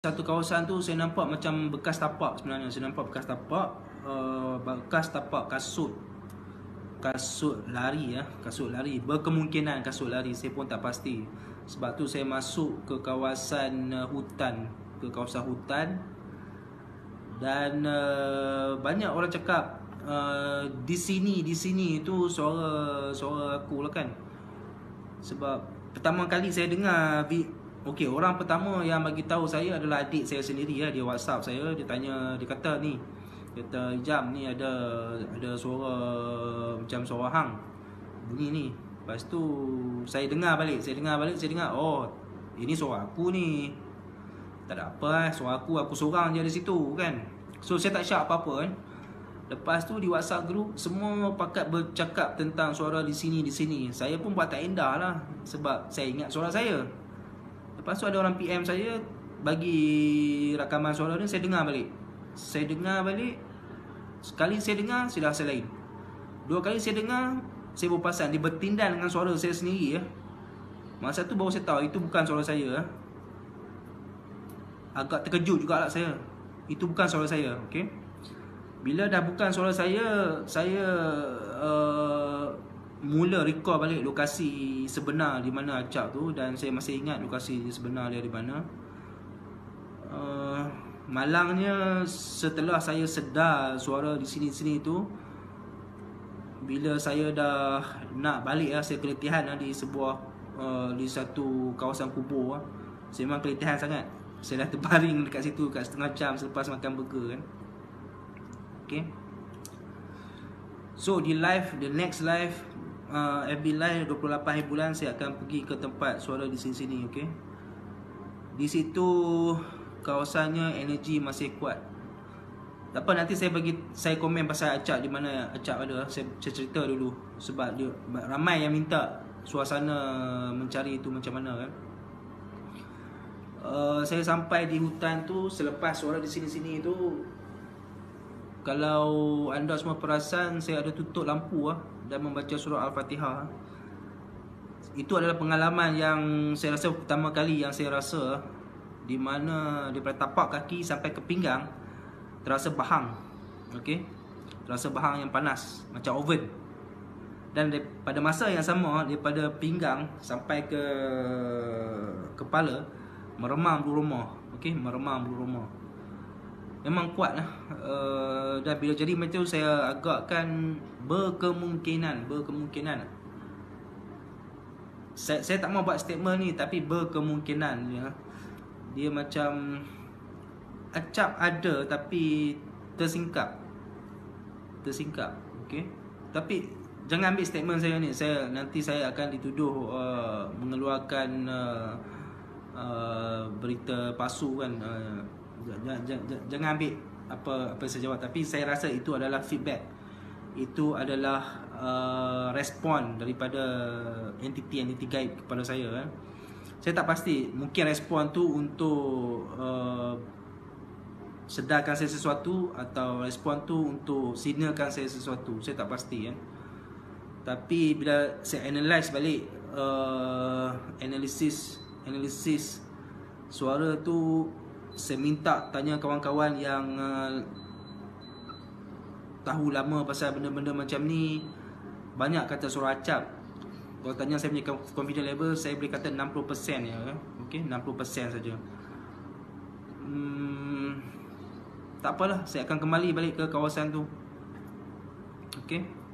satu kawasan tu saya nampak macam bekas tapak sebenarnya. Saya nampak bekas tapak kasut lari ya, kasut lari. Berkemungkinan kasut lari, saya pun tak pasti. Sebab tu saya masuk ke kawasan hutan, dan banyak orang cakap di sini tu suara aku lah kan. Sebab pertama kali saya dengar orang pertama yang bagi tahu saya adalah adik saya sendiri ya. Dia WhatsApp saya, dia kata ni, Jam ni ada suara macam suara hang bunyi ni. Lepas tu saya dengar balik, oh ini suara aku ni. Tak ada apa suara aku seorang je di situ kan. So saya tak syak apa-apa kan. Lepas tu di WhatsApp group semua pakat bercakap tentang suara di sini. Saya pun buat tak endah lah, sebab saya ingat suara saya. Lepas tu ada orang PM saya bagi rakaman suara ni, saya dengar balik. Sekali saya dengar, saya rasa lain. Dua kali saya dengar, saya baru perasan dia bertindan dengan suara saya sendiri ya. Masa tu baru saya tahu itu bukan suara saya. Agak terkejut jugalah saya. Itu bukan suara saya, okey. Bila dah bukan suara saya mula recall balik lokasi sebenar di mana acap tu, dan saya masih ingat lokasi sebenar dia di mana. Malangnya setelah saya sedar suara di sini tu, bila saya dah nak balik saya keletihan di di satu kawasan kubur. Saya memang keletihan sangat. Saya dah terbaring dekat situ kat setengah jam selepas makan burger kan. Okay. So the next live FB live 28 hari bulan saya akan pergi ke tempat suara di sini, okay. Di situ kawasannya energi masih kuat. Tak apa, nanti saya komen pasal acap di mana acap ada. Saya cerita dulu sebab ramai yang minta suasana mencari itu macam mana kan. Saya sampai di hutan tu selepas suara di sini tu. Kalau anda semua perasan, saya ada tutup lampu dan membaca surah Al-Fatihah. Itu adalah pengalaman yang saya rasa pertama kali yang saya rasa, di mana daripada tapak kaki sampai ke pinggang terasa bahang. Okey. Terasa bahang yang panas macam oven. Dan pada masa yang sama, daripada pinggang sampai ke kepala meremang bulu roma. Okey, meremang bulu roma. Memang kuat lah. Dan bila jadi macam tu, saya agakkan berkemungkinan saya tak mau buat statement ni, tapi berkemungkinan ya, dia macam acap ada tapi tersingkap. Okey. Tapi jangan ambil statement saya ni. Nanti saya akan dituduh mengeluarkan berita palsu kan. Jangan ambil apa saya jawab. Tapi saya rasa itu adalah feedback. Itu adalah respon daripada entiti gaib kepada saya kan. Saya tak pasti. Mungkin respon tu untuk sedarkan saya sesuatu, atau respon tu untuk signalkan saya sesuatu. Saya tak pasti kan. Tapi bila saya analyse balik, analisis suara tu, saya minta tanya kawan-kawan yang tahu lama pasal benda-benda macam ni. Banyak kata suara acap. Kalau tanya saya punya confidence level, saya boleh kata 60% ya. Okay, 60% saja. Tak apalah, saya akan kembali balik ke kawasan tu. Okay.